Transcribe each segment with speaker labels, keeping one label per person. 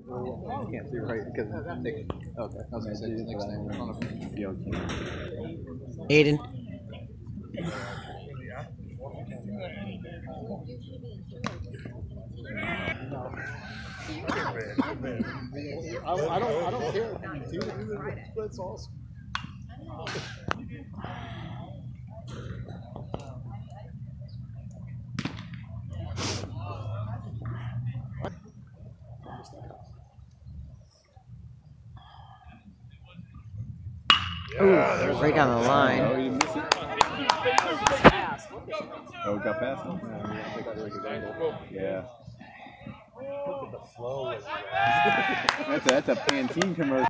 Speaker 1: I can't see right because Nick. Okay, I was gonna say Nick's name in front of me.
Speaker 2: Aiden.
Speaker 3: I don't care. That's awesome.
Speaker 2: Ooh, right down the line.
Speaker 1: Oh, you missed it. Oh, got past him. Yeah.
Speaker 3: Look at the flow.
Speaker 1: That's a Pantene commercial.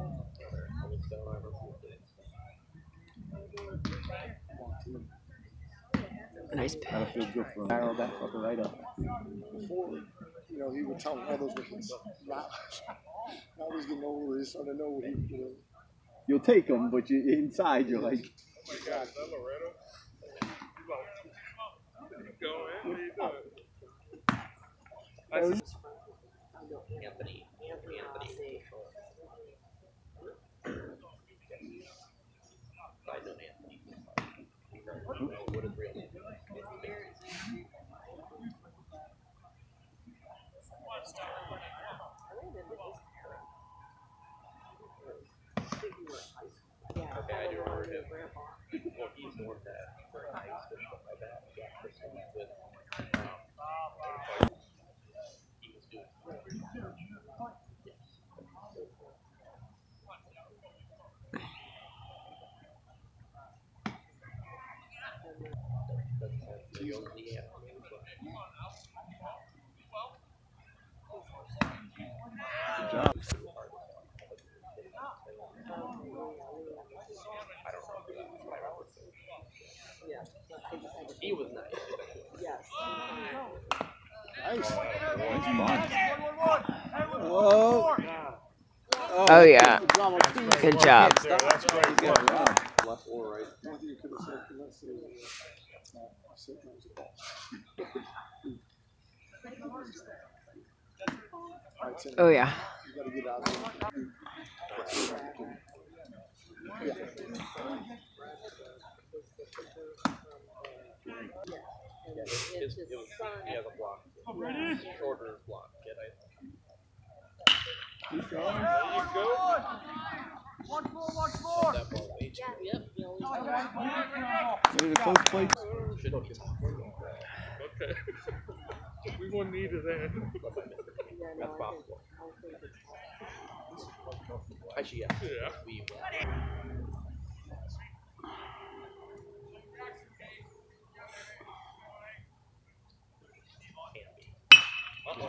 Speaker 2: Nice pitch.
Speaker 1: That'll feel good for him. Arrow that fucker right up.
Speaker 3: Before, he would tell others what he's not. Now he's getting older. He's starting to know what he's doing.
Speaker 1: You'll take them, but inside you're like.
Speaker 4: Oh my God, is that Loretto? Go in. What are you doing?
Speaker 5: Anthony. I know Anthony. What is real name? Okay, I do remember him. Well, he's more of that for ice and stuff like that. Yeah, for some with he was doing.
Speaker 1: Good job.
Speaker 5: I don't know. He was nice.
Speaker 3: Nice.
Speaker 1: Whoa.
Speaker 2: Oh, yeah. Good job.
Speaker 4: That's great.
Speaker 1: Left or right.
Speaker 3: You could have said, let's see.
Speaker 2: Oh, yeah.
Speaker 3: You got to get out there.
Speaker 5: He has a block. Shorter block. Kid,
Speaker 4: There you go.
Speaker 5: that ball way too.
Speaker 1: Maybe the close plate.
Speaker 5: Should have
Speaker 4: Okay. We won't need it then.
Speaker 5: That's possible. Actually, yeah.
Speaker 4: Yeah.
Speaker 5: We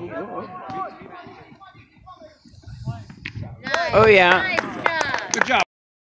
Speaker 2: Oh, yeah.
Speaker 6: Nice job.
Speaker 2: Good job.